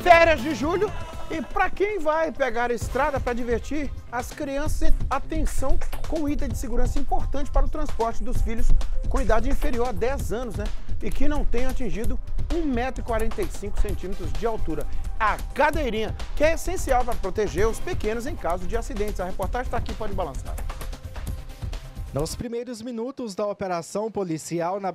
Férias de julho e para quem vai pegar a estrada para divertir, as crianças, atenção com item de segurança importante para o transporte dos filhos com idade inferior a 10 anos, né? E que não tenham atingido 1,45 m de altura. A cadeirinha, que é essencial para proteger os pequenos em caso de acidentes. A reportagem está aqui, pode balançar. Nos primeiros minutos da operação policial na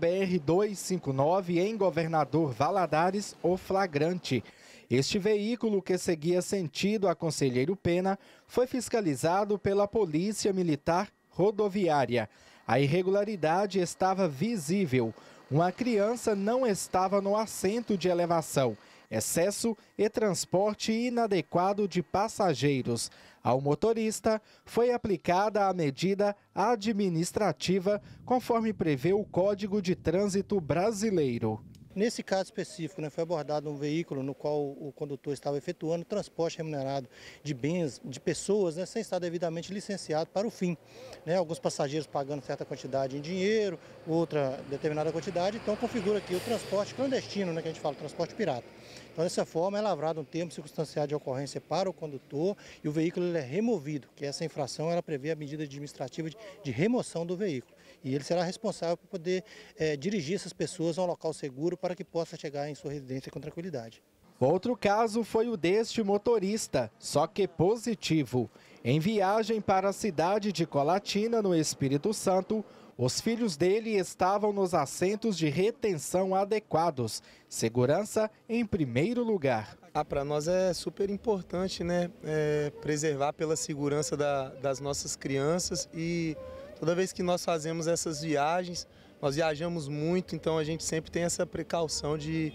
BR-259, em Governador Valadares, o flagrante. Este veículo, que seguia sentido a Conselheiro Pena, foi fiscalizado pela Polícia Militar Rodoviária. A irregularidade estava visível. Uma criança não estava no assento de elevação. Excesso e transporte inadequado de passageiros. Ao motorista foi aplicada a medida administrativa, conforme prevê o Código de Trânsito Brasileiro. Nesse caso específico, foi abordado um veículo no qual o condutor estava efetuando transporte remunerado de bens, de pessoas, sem estar devidamente licenciado para o fim. Alguns passageiros pagando certa quantidade em dinheiro, outra determinada quantidade, então configura aqui o transporte clandestino, que a gente fala, transporte pirata. Então, dessa forma, é lavrado um termo circunstanciado de ocorrência para o condutor e o veículo ele é removido, que essa infração ela prevê a medida administrativa de remoção do veículo. E ele será responsável por poder dirigir essas pessoas a um local seguro para que possa chegar em sua residência com tranquilidade. Outro caso foi o deste motorista, só que positivo. Em viagem para a cidade de Colatina, no Espírito Santo, os filhos dele estavam nos assentos de retenção adequados. Segurança em primeiro lugar. Para nós é super importante, preservar pela segurança das nossas crianças e toda vez que nós fazemos essas viagens, nós viajamos muito, então a gente sempre tem essa precaução de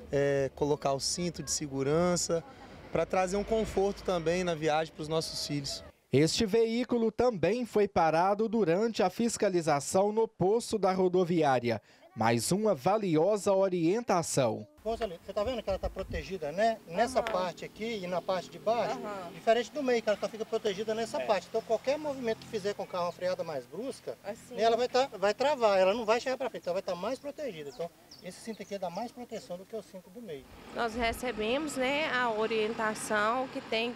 colocar o cinto de segurança para trazer um conforto também na viagem para os nossos filhos. Este veículo também foi parado durante a fiscalização no posto da rodoviária. Mais uma valiosa orientação. Você está vendo que ela está protegida, nessa parte aqui e na parte de baixo, diferente do meio, que ela fica protegida nessa parte. Então, qualquer movimento que fizer com o carro uma freada mais brusca, ela vai travar, ela não vai chegar para frente, ela vai estar mais protegida. Então, esse cinto aqui dá mais proteção do que o cinto do meio. Nós recebemos a orientação que tem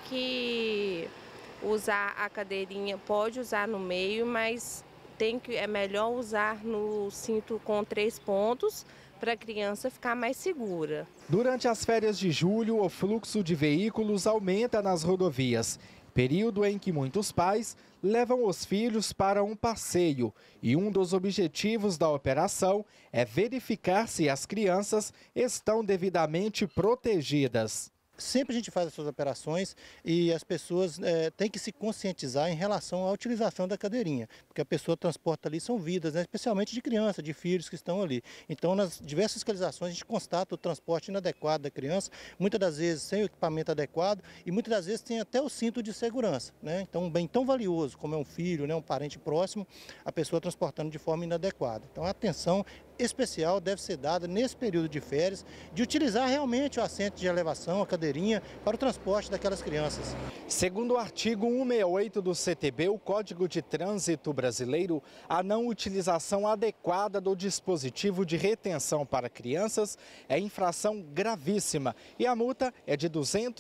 que usar a cadeirinha, pode usar no meio, mas é melhor usar no cinto com 3 pontos, para a criança ficar mais segura. Durante as férias de julho, o fluxo de veículos aumenta nas rodovias, período em que muitos pais levam os filhos para um passeio. E um dos objetivos da operação é verificar se as crianças estão devidamente protegidas. Sempre a gente faz essas operações e as pessoas têm que se conscientizar em relação à utilização da cadeirinha, porque a pessoa transporta ali são vidas, especialmente de crianças, de filhos que estão ali. Então, nas diversas fiscalizações, a gente constata o transporte inadequado da criança, muitas das vezes sem o equipamento adequado e muitas das vezes tem até o cinto de segurança. Então, um bem tão valioso como é um filho, um parente próximo, a pessoa transportando de forma inadequada. Então, a atenção especial deve ser dada nesse período de férias, de utilizar realmente o assento de elevação, a cadeirinha, para o transporte daquelas crianças. Segundo o artigo 168 do CTB, o Código de Trânsito Brasileiro, a não utilização adequada do dispositivo de retenção para crianças é infração gravíssima e a multa é de R$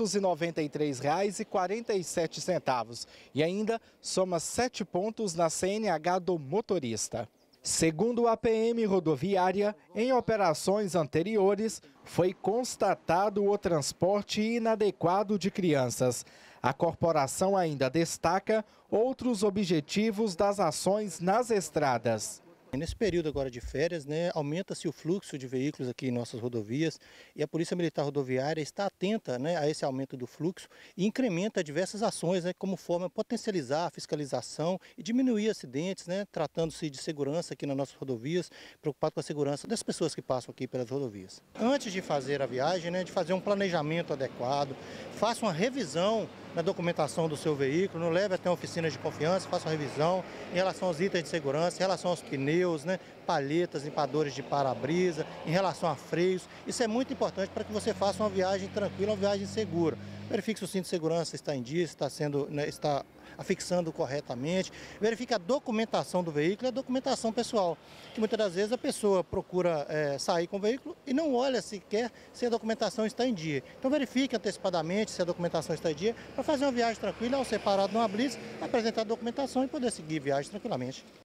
293,47 e ainda soma 7 pontos na CNH do motorista. Segundo a PM Rodoviária, em operações anteriores, foi constatado o transporte inadequado de crianças. A corporação ainda destaca outros objetivos das ações nas estradas. Nesse período agora de férias, aumenta-se o fluxo de veículos aqui em nossas rodovias e a Polícia Militar Rodoviária está atenta a esse aumento do fluxo e incrementa diversas ações como forma de potencializar a fiscalização e diminuir acidentes, tratando-se de segurança aqui nas nossas rodovias, preocupado com a segurança das pessoas que passam aqui pelas rodovias. Antes de fazer a viagem, de fazer um planejamento adequado, faça uma revisão na documentação do seu veículo, não leve até uma oficina de confiança, faça uma revisão em relação aos itens de segurança, em relação aos pneus, palhetas, limpadores de para-brisa, em relação a freios. Isso é muito importante para que você faça uma viagem tranquila, uma viagem segura. Verifique se o cinto de segurança está em dia, está afixando corretamente, verifique a documentação do veículo e a documentação pessoal, que muitas das vezes a pessoa procura sair com o veículo e não olha sequer se a documentação está em dia. Então verifique antecipadamente se a documentação está em dia para fazer uma viagem tranquila, ao ser parado numa blitz, apresentar a documentação e poder seguir viagem tranquilamente.